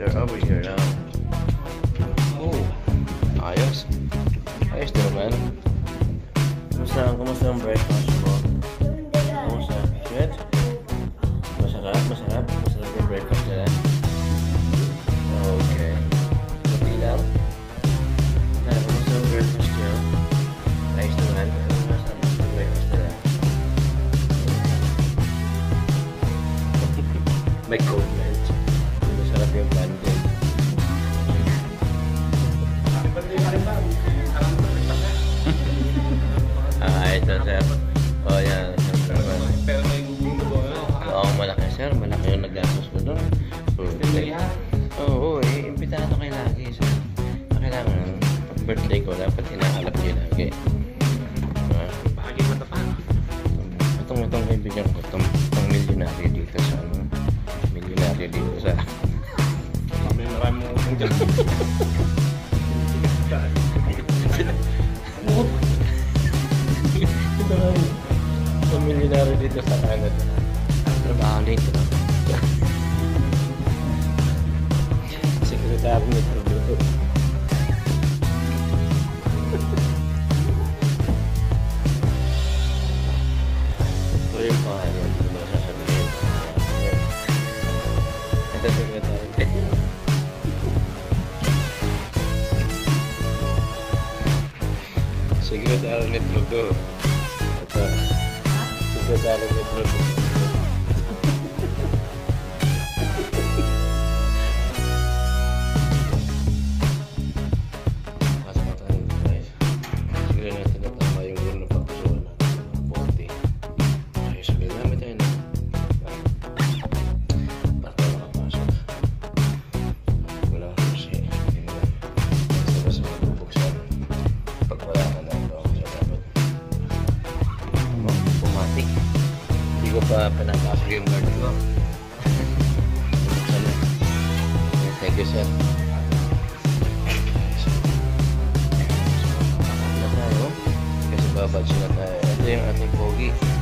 They're over here now. Oh, ayos. Ayos naman. Kumusta ang breakfast mo? Kumusta? Good? Masarap? Masarap yung breakfast nila? Okay. Kunti lang? Kumusta ang breakfast nyo? Ayos naman. Masarap yung breakfast nila. May cold melt. Masarap yung pancake. Ito sir. Oh yan. Pero may gugulo ko. Oo, malaki sir. Malaki yung naggastos mo doon. Oo, imbitado kayo lagi sir. Kailangan, birthday ko, dapat hinahalap niyo lagi. Bahagi mo ito pa. Itong kaibigan ko, itong milyonaryo dito sa milyonaryo dito sa Marami mo kung dyan. itong milyonaryo dito sa Canada. Trabaho dito. Sekretary nito dito. Ito yung pangalan dito sa sabihin. Ito sekretary. Sekretary nito to. Ito. Sekretary nito to. Hindi ko pa pinapasok yung guard ko. Thank you sir. Kasi babadge na tayo. Ito yung ating pogi.